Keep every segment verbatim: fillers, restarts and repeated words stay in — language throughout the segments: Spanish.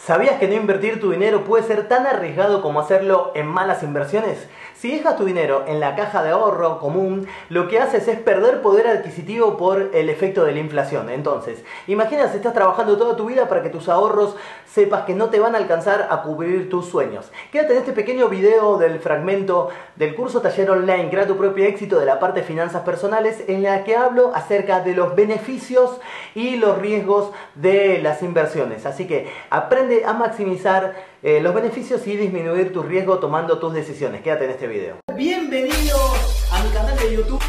¿Sabías que no invertir tu dinero puede ser tan arriesgado como hacerlo en malas inversiones? Si dejas tu dinero en la caja de ahorro común, lo que haces es perder poder adquisitivo por el efecto de la inflación. Entonces, imagina si estás trabajando toda tu vida para que tus ahorros sepas que no te van a alcanzar a cubrir tus sueños. Quédate en este pequeño video del fragmento del curso taller online Crea tu propio éxito de la parte de finanzas personales, en la que hablo acerca de los beneficios y los riesgos de las inversiones. Así que aprende a maximizar eh, los beneficios y disminuir tu riesgo tomando tus decisiones. Quédate en este video. Bienvenidos a mi canal de YouTube.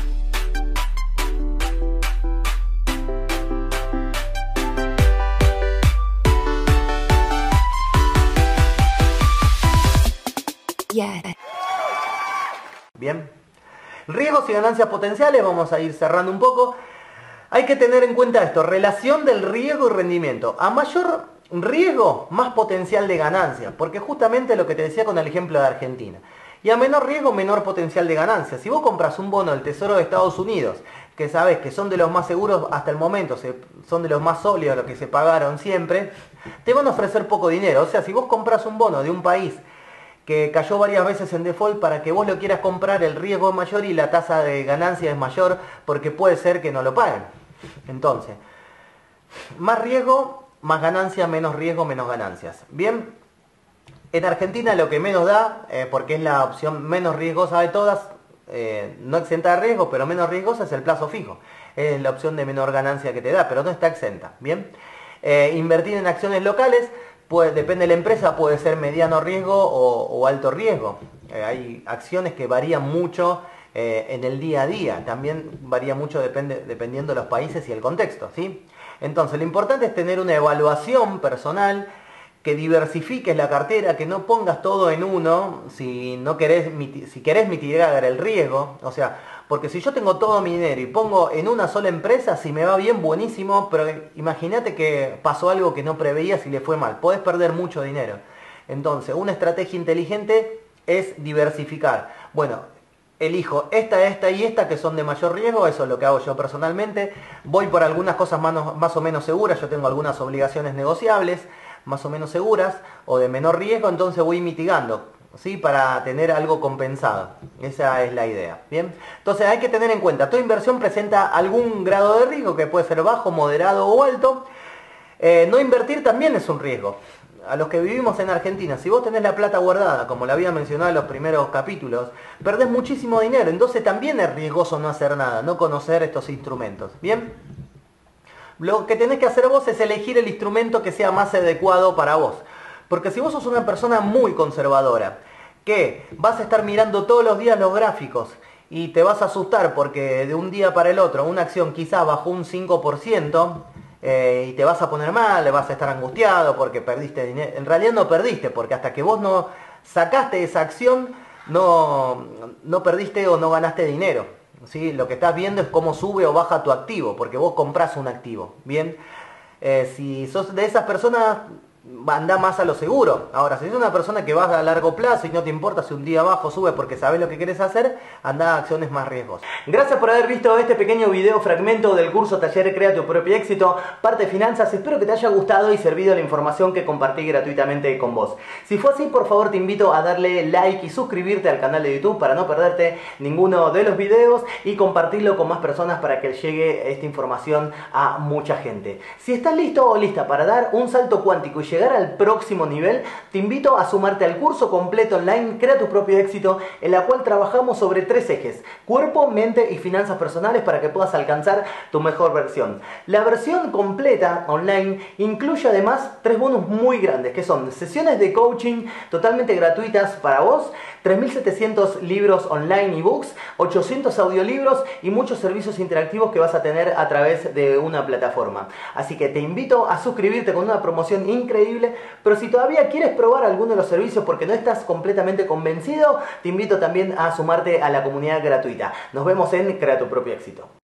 Yeah. Bien. Riesgos y ganancias potenciales, vamos a ir cerrando un poco. Hay que tener en cuenta esto, relación del riesgo y rendimiento. A mayor riesgo, más potencial de ganancia, porque justamente lo que te decía con el ejemplo de Argentina. Y a menor riesgo, menor potencial de ganancia. Si vos compras un bono del Tesoro de Estados Unidos, que sabes que son de los más seguros hasta el momento, son de los más sólidos, los que se pagaron siempre, te van a ofrecer poco dinero. O sea, si vos compras un bono de un país que cayó varias veces en default, para que vos lo quieras comprar, el riesgo es mayor y la tasa de ganancia es mayor, porque puede ser que no lo paguen. Entonces, más riesgo, más ganancia, menos riesgo, menos ganancias. Bien, en Argentina lo que menos da, eh, porque es la opción menos riesgosa de todas, eh, no exenta de riesgo, pero menos riesgosa, es el plazo fijo. Es la opción de menor ganancia que te da, pero no está exenta. Bien, eh, invertir en acciones locales, pues, depende de la empresa, puede ser mediano riesgo o, o alto riesgo. Eh, hay acciones que varían mucho eh, en el día a día. También varía mucho depende, dependiendo de los países y el contexto, ¿sí? Entonces, lo importante es tener una evaluación personal, que diversifiques la cartera, que no pongas todo en uno si no querés, si querés mitigar el riesgo. O sea, porque si yo tengo todo mi dinero y pongo en una sola empresa, si me va bien, buenísimo, pero imagínate que pasó algo que no preveías y le fue mal. Podés perder mucho dinero. Entonces, una estrategia inteligente es diversificar. Bueno, elijo esta, esta y esta que son de mayor riesgo, eso es lo que hago yo personalmente. Voy por algunas cosas más, más o menos seguras, yo tengo algunas obligaciones negociables, más o menos seguras, o de menor riesgo, entonces voy mitigando, ¿sí? Para tener algo compensado. Esa es la idea. Bien, entonces hay que tener en cuenta, toda inversión presenta algún grado de riesgo, que puede ser bajo, moderado o alto. Eh, no invertir también es un riesgo. A los que vivimos en Argentina, si vos tenés la plata guardada, como la había mencionado en los primeros capítulos, perdés muchísimo dinero, entonces también es riesgoso no hacer nada, no conocer estos instrumentos. Bien, lo que tenés que hacer vos es elegir el instrumento que sea más adecuado para vos. Porque si vos sos una persona muy conservadora, que vas a estar mirando todos los días los gráficos y te vas a asustar porque de un día para el otro una acción quizás bajó un cinco por ciento, eh, y te vas a poner mal, le vas a estar angustiado porque perdiste dinero. En realidad no perdiste, porque hasta que vos no sacaste esa acción, no, no perdiste o no ganaste dinero. ¿Sí? Lo que estás viendo es cómo sube o baja tu activo, porque vos comprás un activo. Bien, eh, si sos de esas personas, anda más a lo seguro. Ahora, si sos una persona que vas a largo plazo y no te importa si un día bajo o sube porque sabes lo que querés hacer, anda a acciones más riesgosas. Gracias por haber visto este pequeño video fragmento del curso Taller Crea tu propio éxito, parte de finanzas. Espero que te haya gustado y servido la información que compartí gratuitamente con vos. Si fue así, por favor te invito a darle like y suscribirte al canal de YouTube para no perderte ninguno de los videos, y compartirlo con más personas para que llegue esta información a mucha gente. Si estás listo o lista para dar un salto cuántico y llegar al próximo nivel, te invito a sumarte al curso completo online Crea tu propio éxito, en la cual trabajamos sobre tres ejes: cuerpo, mente y finanzas personales, para que puedas alcanzar tu mejor versión. La versión completa online incluye además tres bonos muy grandes, que son sesiones de coaching totalmente gratuitas para vos, tres mil setecientos libros online y books, ochocientos audiolibros y muchos servicios interactivos que vas a tener a través de una plataforma. Así que te invito a suscribirte con una promoción increíble. Pero si todavía quieres probar alguno de los servicios porque no estás completamente convencido, te invito también a sumarte a la comunidad gratuita. Nos vemos en Crea tu propio éxito.